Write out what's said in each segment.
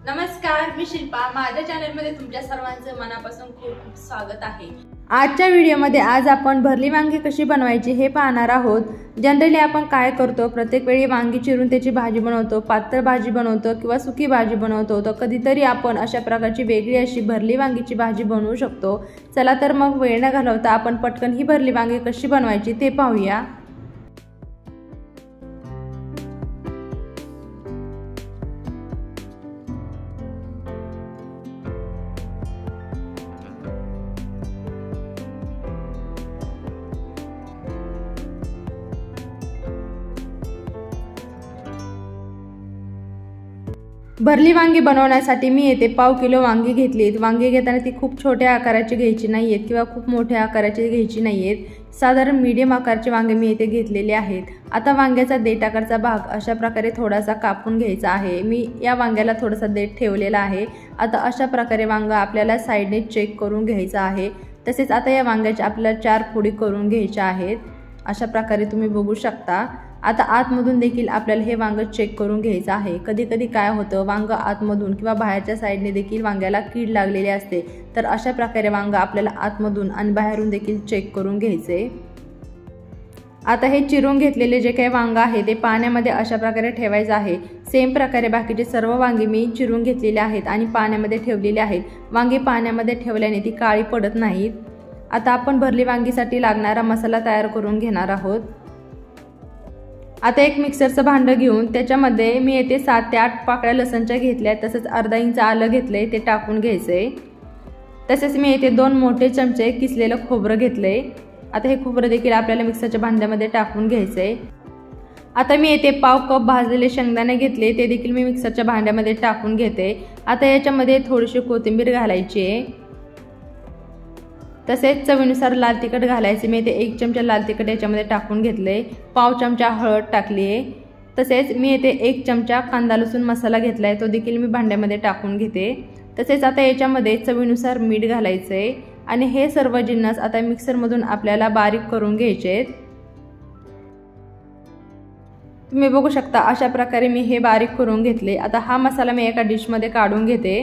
नमस्कार, मी शिल्पा। माझ्या चॅनलमध्ये तुमच्या सर्वांचं मनापासून खूप खूप स्वागत आहे। आजच्या व्हिडिओमध्ये आज आपण भरली वांगी कशी बनवायची हे पाहणार आहोत। जनरली आपण काय करतो, प्रत्येक वेळी वांगी चिरून त्याची भाजी बनवतो, पातळ भाजी बनवतो किंवा सुकी भाजी बनवतो। तर कधीतरी आपण अशा प्रकारची वेगळी अशी भरली वांगीची भाजी बनवू शकतो। चला तर मग वेळ न घालवता आपण पटकन ही भरली वांगी कशी बनवायची ते पाहूया। भरली वांगी बनवण्यासाठी मी येथे पाव किलो वांगी घेतलीत। वांगी घेताना ती खूप छोट्या आकाराची घ्यायची नाहीयेत किंवा खूप मोठ्या आकाराची घ्यायची नाहीयेत। साधारण मीडियम आकाराचे वांगे मी येथे घेतलेले आहेत। आता वांग्याचा देठ आकारचा भाग अशा प्रकारे थोडासा कापून घ्यायचा आहे। मी या वांग्याला थोडासा देठ ठेवलेला आहे। आता अशा प्रकारे वांगा आपल्याला साइडने चेक करून घ्यायचा आहे। तसेच आता या वांग्याच्या आपल्याला 4 फोडी करून घ्यायच्या आहेत। अशा प्रकारे तुम्ही बघू शकता। आता आतमधून देखील आपल्याला हे वांग चेक करून घ्यायचं आहे। कधी कधी काय होतं, वांग आतमधून किंवा बाहेरच्या साईडने देखील वांग्याला कीड लागलेली असते। तर अशा प्रकारे वांग आपल्याला आतमधून आणि बाहेरून देखील चेक करून घ्यायचे। आता हे चिरून घेतलेले जे काही वांग आहे ते पाण्यामध्ये अशा प्रकारे ठेवायचं आहे। सेम प्रकारे बाकीचे सर्व वांगी मी चिरून घेतलेले आहेत आणि पाण्यामध्ये ठेवलेले आहेत। वांगी पाण्यामध्ये ठेवल्याने ती काळी पडत नाहीत। आता आपण भरली वांगीसाठी लागणारा मसाला तयार करून घेणार आहोत। आता एक मिक्सरचं भांडं घेऊन त्याच्यामध्ये मी येथे 7 ते 8 पाकळ्या लसणच्या घेतल्या। तसेच अर्धा इंच आलं घेतलंय, ते टाकून घ्यायचंय। तसेच मी येथे 2 मोठे चमचे किसलेलं खोबरं घेतलंय। आता हे खोबरं देखील आपल्याला मिक्सरच्या भांड्यामध्ये टाकून घ्यायचंय। आता मी येथे पाव कप भाजलेले शेंगदाणे घेतले, ते देखील मी मिक्सरच्या भांड्यामध्ये टाकून घेते। आता याच्यामध्ये थोडीशी कोथिंबीर घालायची आहे। तसेच चवीनुसार लाल तिखट घालायचे। मी इथे 1 चमचा लाल तिखट याच्यामध्ये टाकून घेतले। पाव चमचा हळद टाकली आहे। तसेच मी इथे 1 चमचा कांदा लसूण मसाला घेतलाय, तो देखील मी भांड्यामध्ये टाकून घेते। तसेच आता याच्यामध्ये चवीनुसार मीठ घालायचंय आणि हे सर्व जिन्नस आता मिक्सरमधून आपल्याला बारीक करून घ्यायचे आहेत। तुम्ही बघू शकता अशा प्रकारे मी हे बारीक करून घेतले। आता हा मसाला मी एका डिशमध्ये काढून घेते।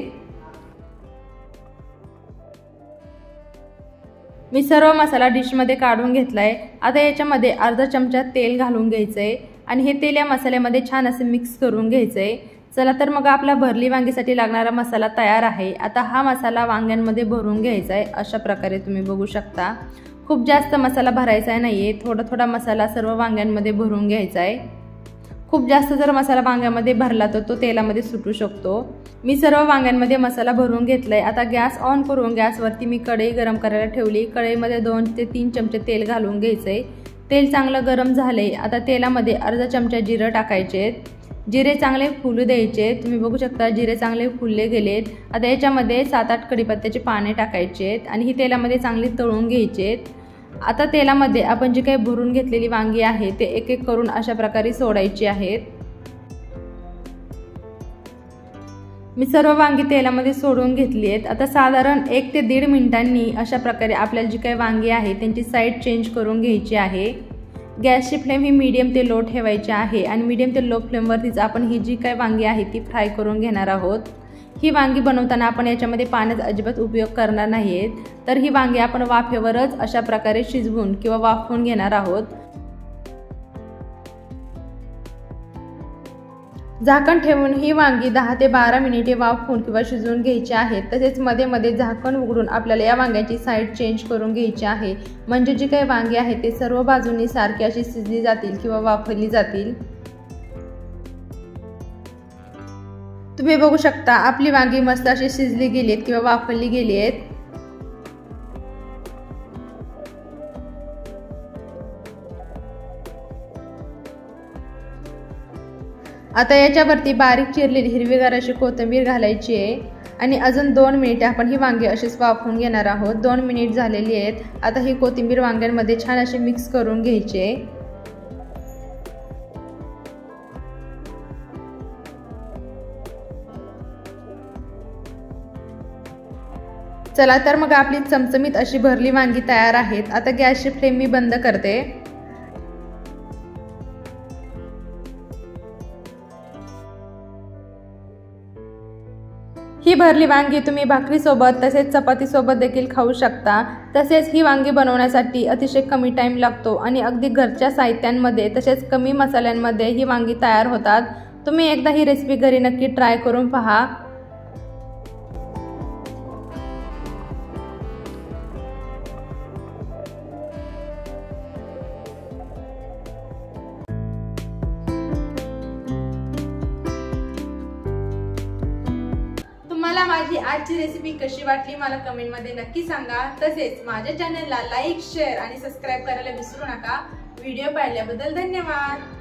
मी सर्व मसाला डिशमध्ये काढून घेतलाय। आता याच्यामध्ये अर्धा चमचा तेल घालून घ्यायचंय आणि हे तेल या मसाल्यामध्ये छान असे मिक्स करून घ्यायचंय। चला तर मग आपला भरली वांगीसाठी लागणारा मसाला तयार आहे। आता हा मसाला वांग्यांमध्ये भरून घ्यायचा आहे। अशा प्रकारे तुम्ही बघू शकता। खूप जास्त मसाला भरायचा नाहीये, थोडा थोडा मसाला सर्व वांग्यांमध्ये भरून घ्यायचा आहे। खूप जास्त जर मसाला वांग्यामध्ये भरला तर तो तेलामध्ये सुटू शकतो। मी सर्व वांग्यांमध्ये मसाला भरून घेतलाय। आता गॅस ऑन करून गॅसवरती मी कढई गरम करायला ठेवली। कढईमध्ये 2 ते 3 चमचे तेल घालून घ्यायचंय। तेल चांगलं गरम झाले। आता तेलामध्ये अर्धा चमचा जिरं टाकायचे। जिरे चांगले फुलू द्यायचे। तुम्ही बघू शकता जिरे चांगले फुलले गेलेत। आता याच्यामध्ये 7-8 कढीपत्त्याचे पाने टाकायचे आणि ही तेलामध्ये चांगली तळून घ्यायचे। आता तेलामध्ये आपण जी काही भरून घेतलेली वांगी आहे ते एक एक करून अशा प्रकारे सोडायची आहेत। मी सर्व वांगी तेलामध्ये सोडून घेतली आहेत। आता साधारण 1 ते 1.5 मिनिटांनी अशा प्रकारे आपल्याला जी काही वांगी आहे त्यांची साईड चेंज करून घ्यायची आहे। गॅसची फ्लेम ही मीडियम ते लो ठेवायची आहे आणि मीडियम ते लो फ्लेमवरतीच आपण ही जी काही वांगी आहे ती फ्राय करून घेणार आहोत। ही वांगी बनवताना आपण याच्यामध्ये पाण्याचा अजिबात उपयोग करणार नाहीत, तर ही वांगी आपण वाफेवरच अशा प्रकारे शिजवून किंवा वाफवून घेणार आहोत। झाकण ठेवून ही वांगी 10 ते 12 मिनिटे वाफवून किंवा शिजवून घ्यायची आहेत। तसेच मध्ये मध्ये झाकण उघडून आपल्याला या वांग्याची साईड चेंज करून घ्यायची आहे, म्हणजे जी काही वांगी आहे ते सर्व बाजूंनी सारखी अशी शिजली जातील किंवा वाफवली जातील। तुम्ही बघू शकता आपली वांगी मस्त अशी शिजली गेलीत किंवा वाफवली गेली आहेत। आता याच्यावरती बारीक चिरलेली हिरवीगार अशी कोथिंबीर घालायची आहे आणि अजून 2 मिनिटे आपण ही वांगी अशीच वाफवून घेणार आहोत। 2 मिनिट झालेली आहेत। आता ही कोथिंबीर वांग्यांमध्ये छान अशी मिक्स करून घ्यायची आहे। चला तर मग आपली चमचमीत अशी भरली वांगी तयार आहेत। आता गॅसची फ्लेम मी बंद करते। ही भरली वांगी तुम्ही भाकरीसोबत तसेच चपातीसोबत देखील खाऊ शकता। तसेच ही वांगी बनवण्यासाठी अतिशय कमी टाईम लागतो आणि अगदी घरच्या साहित्यांमध्ये तसेच कमी मसाल्यांमध्ये ही वांगी तयार होतात। तुम्ही एकदा ही रेसिपी घरी नक्की ट्राय करून पहा। तुम्हाला माझी आजची रेसिपी कशी वाटली मला कमेंटमध्ये नक्की सांगा। तसेच माझ्या चॅनलला लाईक, शेअर आणि सबस्क्राइब करायला विसरू नका। व्हिडिओ पाहिल्याबद्दल धन्यवाद।